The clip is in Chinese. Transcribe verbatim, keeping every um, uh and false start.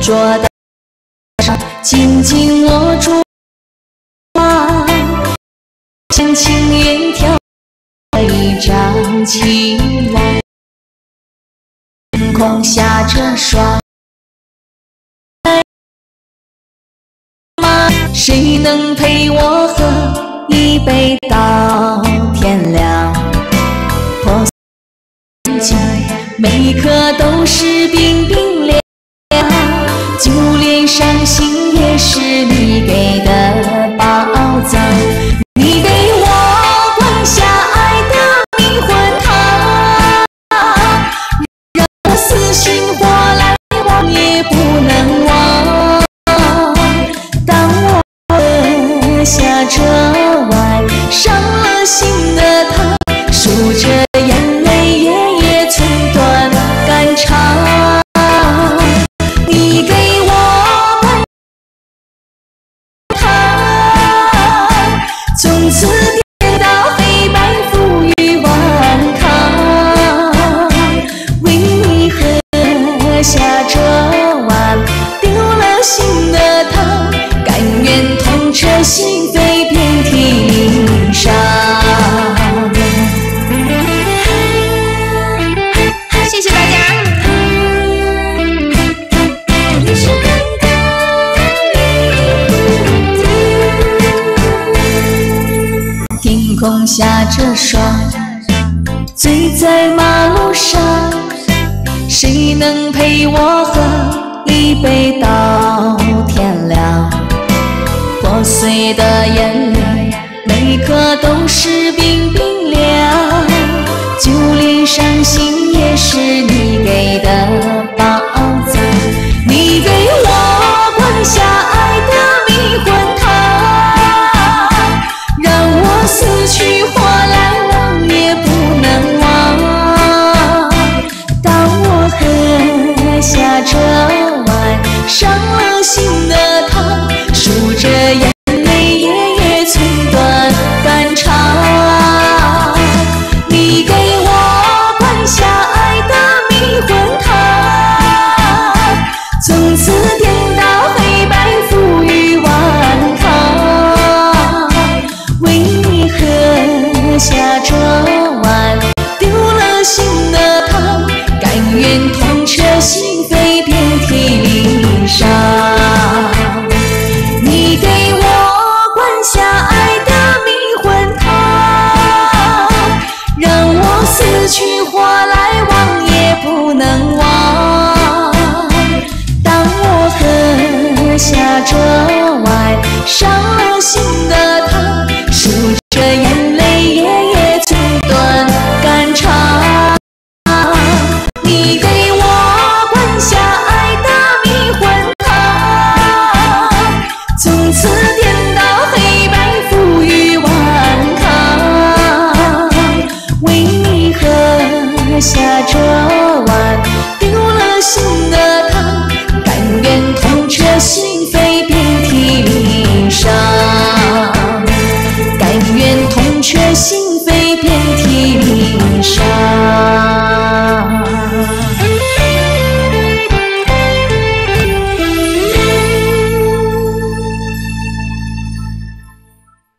着的上紧紧握住啊，轻轻远眺一张起来，天空下着霜。谁能陪我喝一杯到天亮？破碎酒，每一颗都是冰冰凉，就连伤心也是你给的宝藏。你给我灌下爱的迷魂汤，让我死心活来忘也不能忘。当我喝下这碗伤了心的汤，数着眼泪夜夜寸断肝肠。你给我灌汤，从此颠倒黑白负隅顽抗。为你喝下这碗丢了心的汤，甘愿痛彻心扉遍体鳞伤。谢谢大家。天空下着霜，醉在马路上，谁能陪我喝一杯到天亮？破碎的眼泪，每颗都是冰冰凉，就连伤心也是你给的宝藏。你给我灌下爱的迷魂汤，让我死去活来忘也不能忘。当我喝下这碗伤了心的汤，数着眼泪夜夜寸断肝肠。你给我灌下爱的迷魂汤，从此颠倒黑白负隅顽抗。为你喝下这碗丢了心的汤，甘愿痛彻心扉遍体鳞伤。你给我灌下爱的迷魂汤，让我死去活来忘也不能忘。当我喝下这碗伤了心的汤，数着眼泪夜夜寸断肝肠。你给我灌下爱的迷魂汤，从此颠倒黑白负隅顽抗。为你喝下这碗丢了心的汤，甘愿痛彻心扉遍体鳞伤。甘愿痛彻心扉遍体鳞伤。